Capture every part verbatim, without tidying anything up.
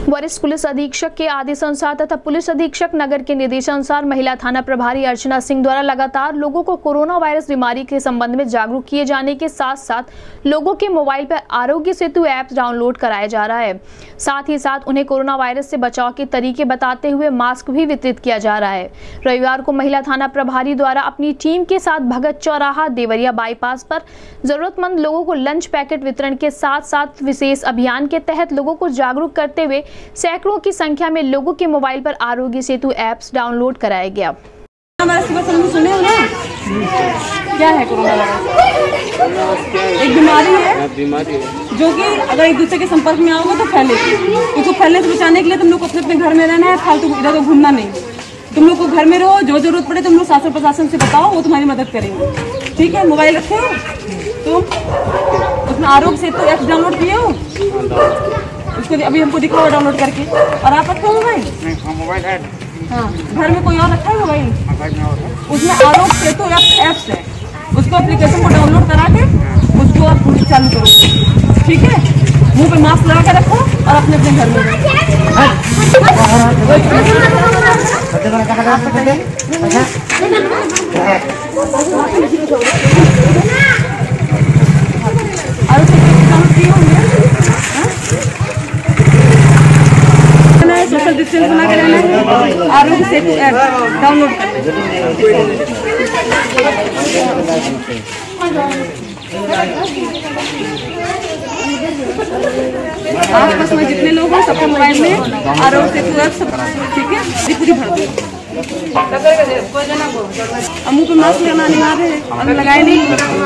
वरिष्ठ पुलिस अधीक्षक के आदेशानुसार तथा पुलिस अधीक्षक नगर के निर्देशानुसार महिला थाना प्रभारी अर्चना सिंह द्वारा लगातार लोगों को कोरोना वायरस बीमारी के संबंध में जागरूक किए जाने के साथ साथ लोगों के मोबाइल पर आरोग्य सेतु ऐप डाउनलोड कराया जा रहा है। साथ ही साथ उन्हें कोरोना वायरस से बचाव के तरीके बताते हुए मास्क भी वितरित किया जा रहा है। रविवार को महिला थाना प्रभारी द्वारा अपनी टीम के साथ भगत चौराहा देवरिया बाईपास पर जरूरतमंद लोगों को लंच पैकेट वितरण के साथ साथ विशेष अभियान के तहत लोगों को जागरूक करते हुए सैकड़ों की संख्या में लोगों के मोबाइल पर आरोग्य सेतु ऐप्स डाउनलोड कराया गया। सुने हो ना क्या है कोरोना वायरस? एक बीमारी है, बीमारी है जो कि अगर एक दूसरे के संपर्क में आओगे तो फैलेगी। क्योंकि फैलने से बचाने के लिए तुम लोग को अपने अपने घर में रहना है, फालतू इधर तो घूमना नहीं। तुम लोग को घर में रहो, जो जरूरत पड़े तुम लोग शासन प्रशासन से बताओ, वो तुम्हारी मदद करेंगे। ठीक है, मोबाइल रखे हो तुम, उसमें आरोग्य सेतु ऐप डाउनलोड किए हो, उसको अभी हमको दिखाओ डाउनलोड करके। और आप रखे हो मोबाइल? हाँ, घर में कोई और रखा है मोबाइल? उसमें आरोग्य सेतु ऐप्स है, उसको एप्लीकेशन को डाउनलोड करा के उसको आप चालू करो। ठीक है, मुंह पे मास्क लगा के रखो और अपने अपने घर में सोशल डिस्टेंस बना के रहना है। आरोग्य सेतु ऐप डाउनलोड कर आसपास में जितने लोग हैं सबके मोबाइल में आरोग्य सेतु ऐप सब ठीक है, पूरी भर दो। मुँह पे मास्क लगाना अनिवार्य है, हम लगाए नहीं।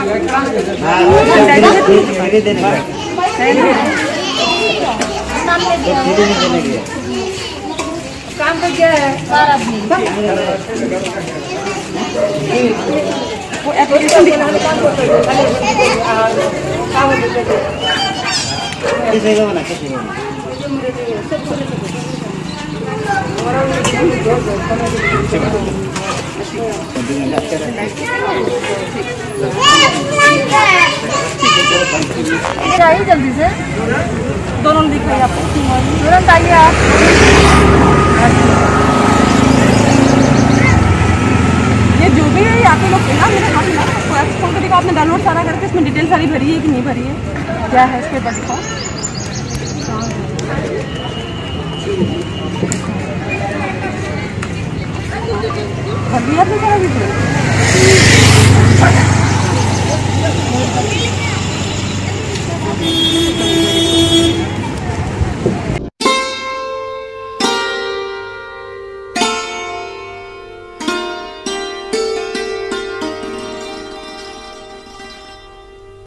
काम तो क्या है सारा वो एप्लीकेशन दिखा चाहिए जल्दी से दोनों दिखाइए आपको, तुरंत आइए आप। ये जो भी है आपके लोग ना मेरे हाथ में ऐप खोल कर दिखाओ, आपने डाउनलोड सारा करके इसमें डिटेल सारी भरी है कि नहीं भरी है, क्या है इसके ऊपर दिखाओ। भर दिया आपने सारा डिटेल?